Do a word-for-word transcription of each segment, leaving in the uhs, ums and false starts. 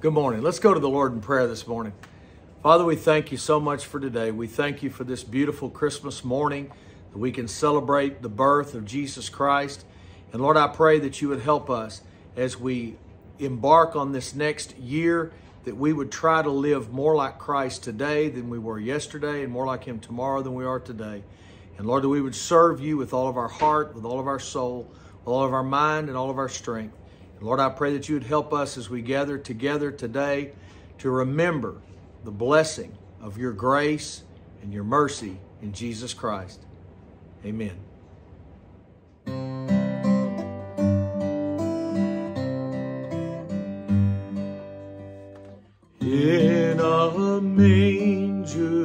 Good morning. Let's go to the Lord in prayer this morning. Father, we thank you so much for today. We thank you for this beautiful Christmas morning that we can celebrate the birth of Jesus Christ. And Lord, I pray that you would help us as we embark on this next year, that we would try to live more like Christ today than we were yesterday and more like him tomorrow than we are today. And Lord, that we would serve you with all of our heart, with all of our soul, with all of our mind and all of our strength. Lord, I pray that you would help us as we gather together today to remember the blessing of your grace and your mercy in Jesus Christ. Amen. In a manger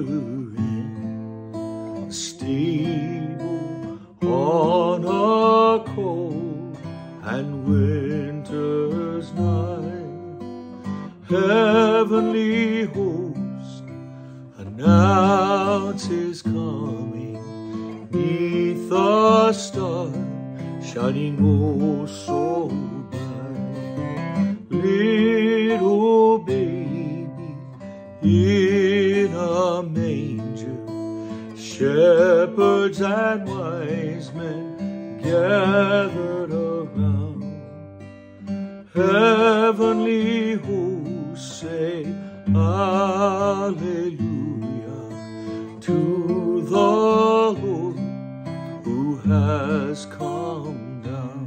in a stable on a cold and winter's night, heavenly host announce his coming, neath a star shining oh so bright. Little baby in a manger, shepherds and wise men gathered around. Heavenly hosts say hallelujah to the Lord who has come down.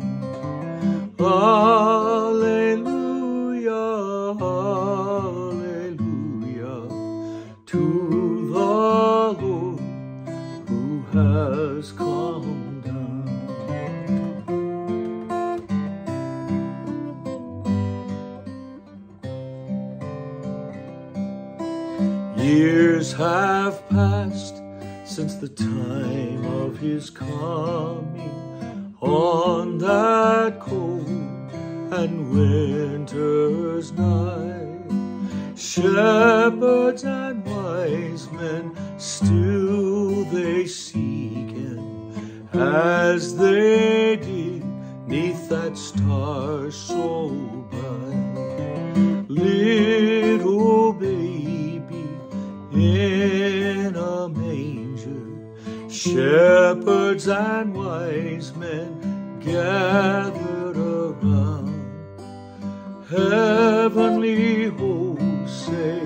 Hallelujah, hallelujah to the Lord who has come down. Years have passed since the time of his coming on that cold and winter's night. Shepherds and wise men still they seek him, as they did neath that star so bright. Little baby in a manger, shepherds and wise men gathered around. Heavenly hosts say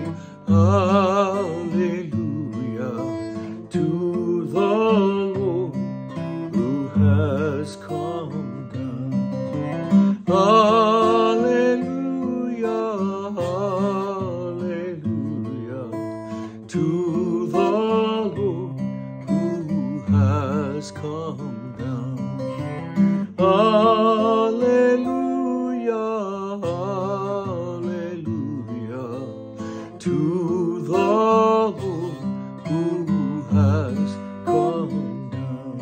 hallelujah to the Lord who has come down. Hallelujah, hallelujah to the Lord who has come down. Hallelujah, hallelujah to the Lord who has come down.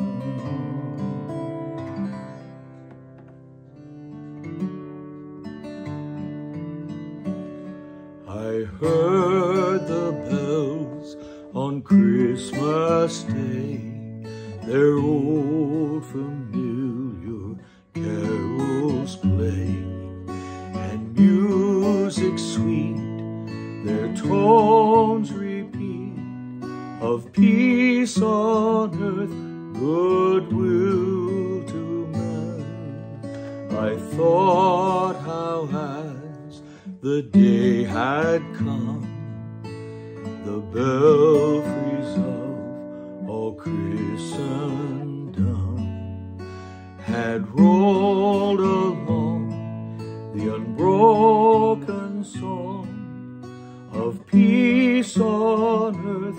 I heard the bells on Christmas Day, their old familiar carols play, and music sweet their tones repeat, of peace on earth, goodwill to man. I thought how as the day had come, the belfries of all Christendom had rolled along the unbroken song of peace on earth,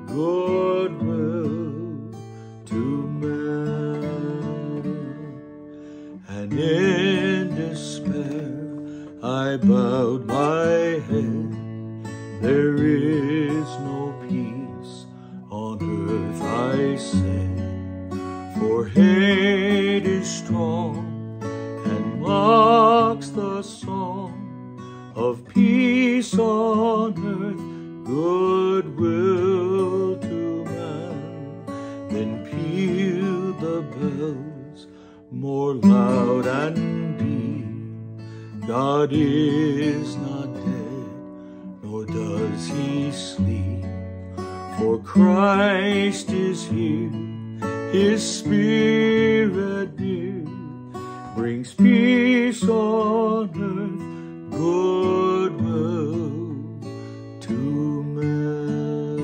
goodwill to man. And in despair I bowed my head. There is no peace on earth, I said, for hate is strong and mocks the song of peace on earth, goodwill to man. Then pealed the bells more loud and deep, God is not dead, nor does he sleep, for Christ is here, his Spirit near, brings peace on earth, goodwill to men.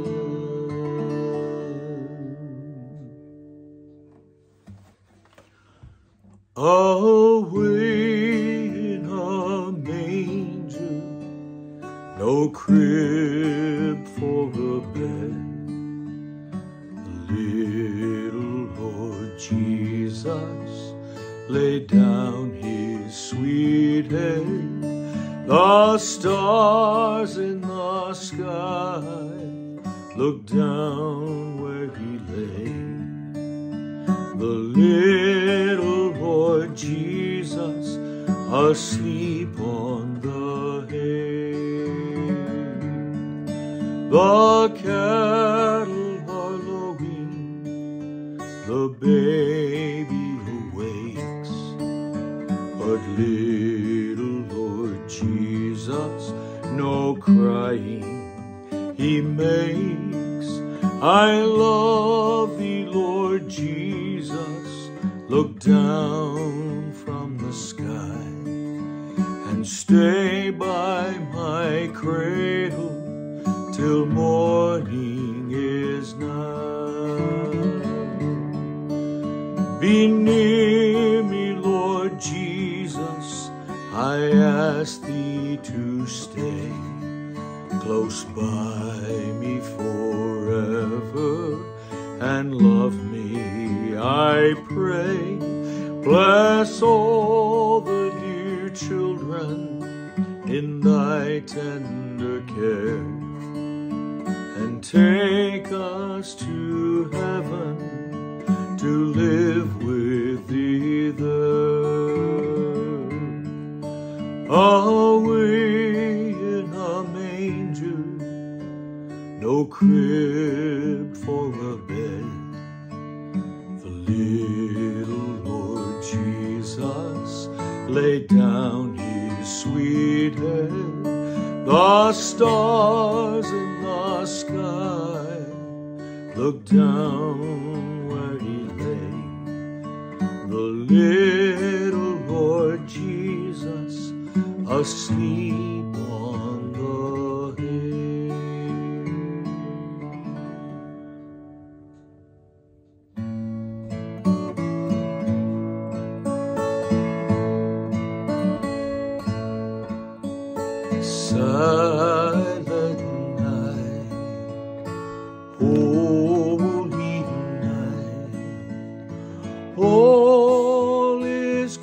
Away in a manger, no crib for a bed, the little Lord Jesus laid down his sweet head. The stars in the sky looked down where he lay. The little Lord Jesus asleep on the hay. The cattle are lowing, the baby awakes, but little Lord Jesus no crying he makes. I love thee, Lord Jesus, look down from the sky and stay by my cradle till morning is nigh. Be near me, Lord Jesus, I ask thee to stay close by me forever and love me, I pray. Bless all the dear children in thy tender care, and take us to heaven to live with thee there. Away in a manger, no crib for a bed, the little Lord Jesus laid down his sweet head. The stars in the sky looked down where he lay. The little Lord Jesus asleep on the hay. Silent night, holy night, all is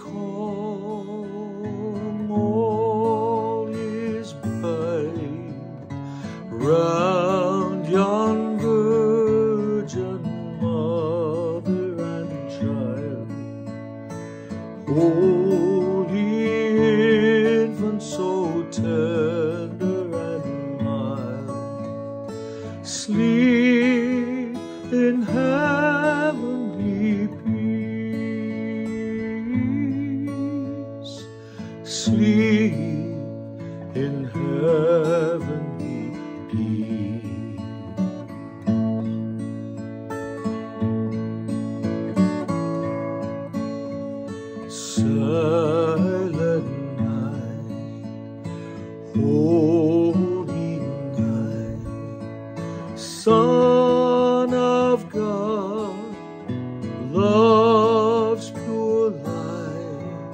calm, all is bright, round yon virgin mother and child, holy infant so tender and mild, sleep in heavenly peace, sleep in heavenly peace. Silent night, holy night, Son of God, love's pure light,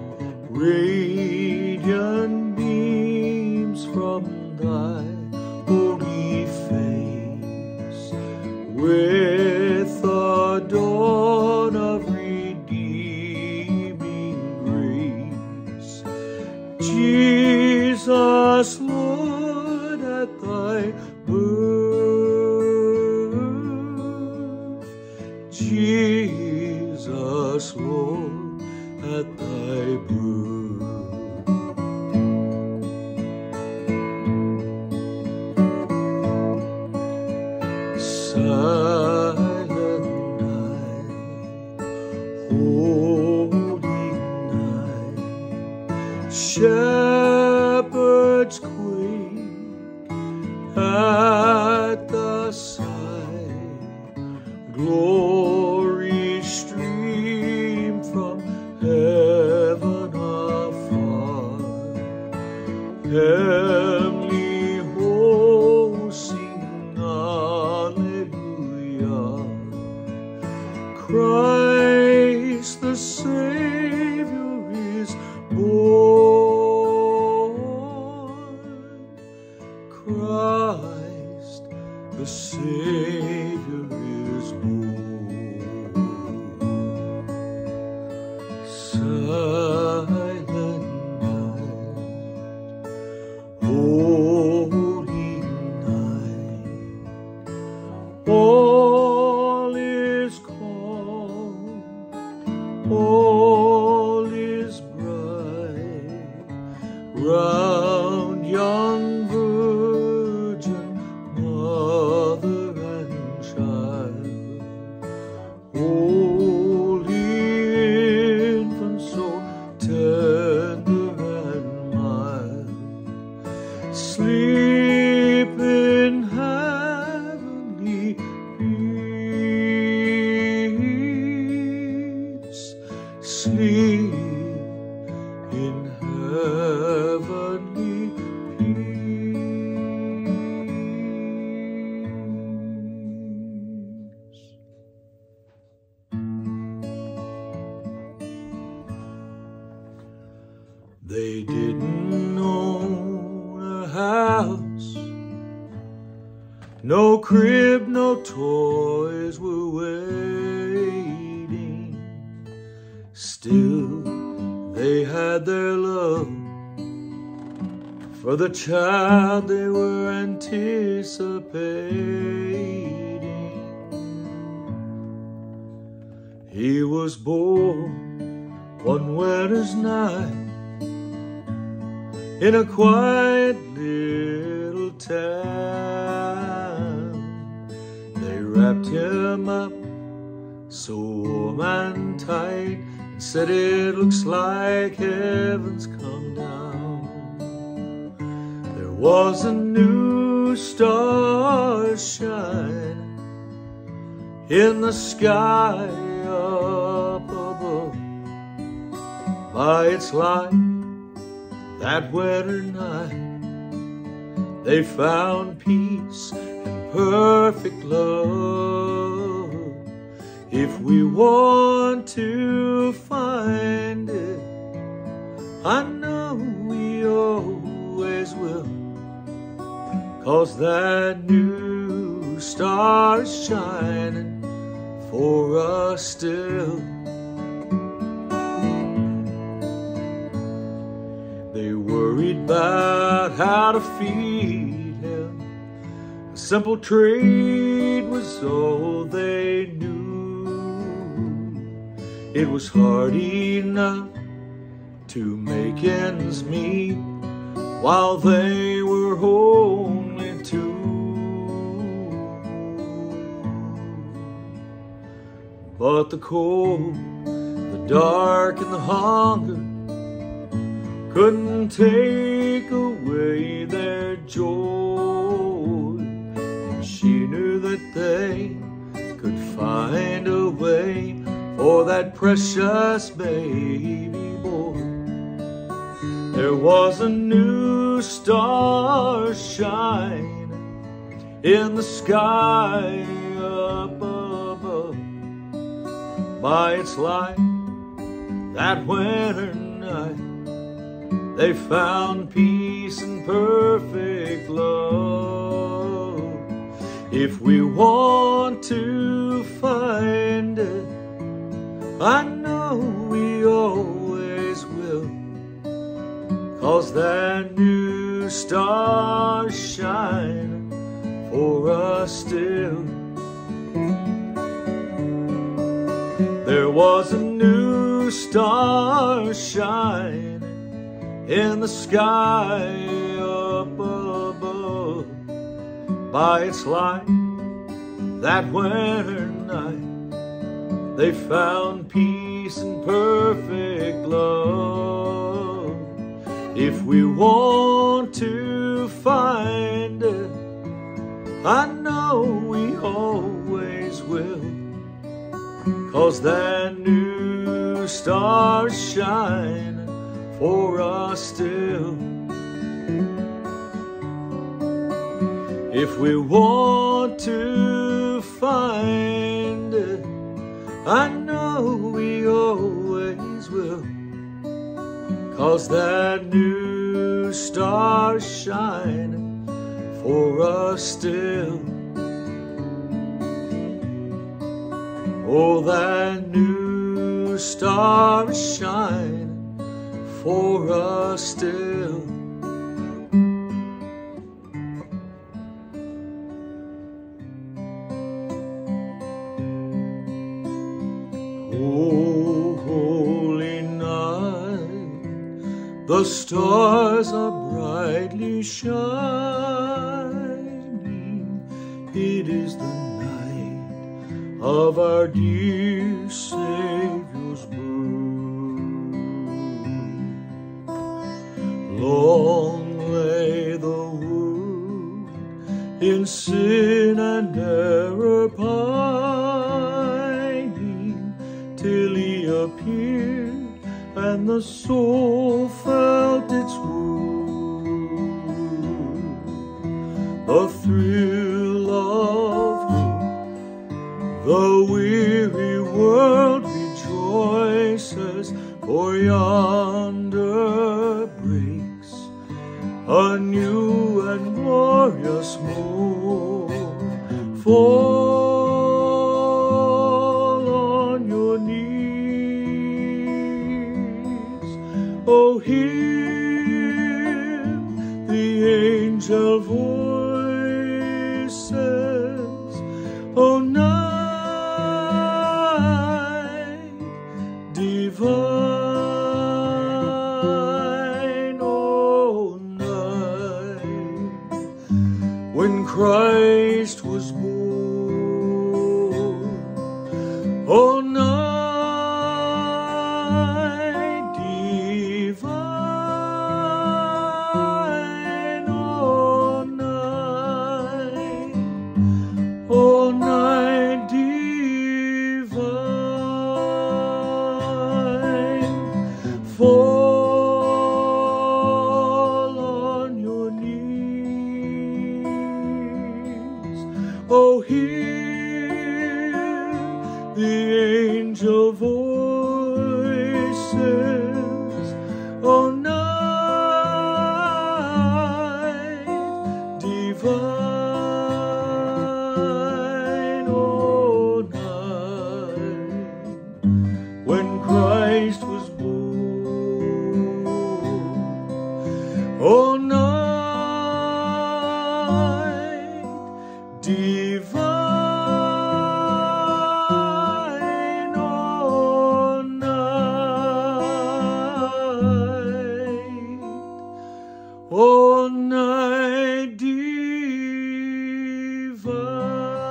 radiant beams from thy holy face, with the dawn of redeeming grace. Jesus, Lord, at thy birth, Jesus, Lord, at thy birth. Silent night, holy night, shepherds quake at the sight, glory stream from heaven afar. Heavenly hosts sing hallelujah. Christ the Savior is born. Christ the Savior is born. Silent night, holy night, all is calm, all is bright, round young virgin, mother and child. Holy infant, so tender and mild, sleep in heavenly peace, sleep in heavenly peace. They didn't own a house, no crib, no toys were waiting. Still, they had their love for the child they were anticipating. He was born one winter's night in a quiet little town. They wrapped him up so warm and tight and said it looks like heaven's come down. There was a new star shining in the sky up above. By its light that winter night, they found peace and perfect love. If we want to find it, I know we always will, 'cause that new star is shining for us still. They worried about how to feed him. A simple trade was all they knew. It was hard enough to make ends meet while they were only two. But the cold, the dark, and the hunger couldn't take away their joy. And she knew that they could find a way for that precious baby boy. There was a new star shining in the sky up above. By its light that winter night, they found peace and perfect love. If we want to find it, I know we always will, 'cause that new star's shining for us still. There was a new star shining in the sky up above. By its light that winter night, they found peace and perfect love. If we want to find it, I know we always will, 'cause that new star's shining for us still. If we want to find it, I know we always will, 'cause that new star's shining for us still. Oh, that new star is shining for us still. Oh, holy night, the stars are brightly shining. It is the night of our dear Savior's birth. Long lay the world in sin and error pining, till He appeared and the soul felt its wound. The thrill of hope, the weary world rejoices, for yonder breaks a new and glorious morn. Fall on your knees, oh, hear the angel voices, oh, night divine, oh, night when Christ was born, oh, night divine, oh, night, oh, night divine. Fall on your knees, oh, hear the angel voices, oh, night divine, oh, night when Christ was born, oh, night divine, oh, night, oh, night divine.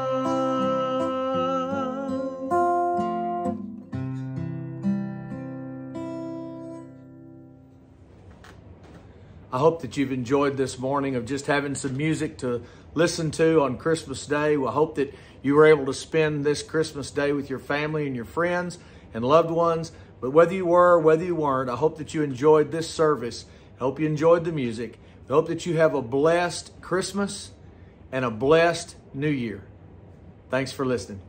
I hope that you've enjoyed this morning of just having some music to listen to on Christmas Day. I hope that you were able to spend this Christmas Day with your family and your friends and loved ones. But whether you were or whether you weren't, I hope that you enjoyed this service. I hope you enjoyed the music. I hope that you have a blessed Christmas and a blessed New Year. Thanks for listening.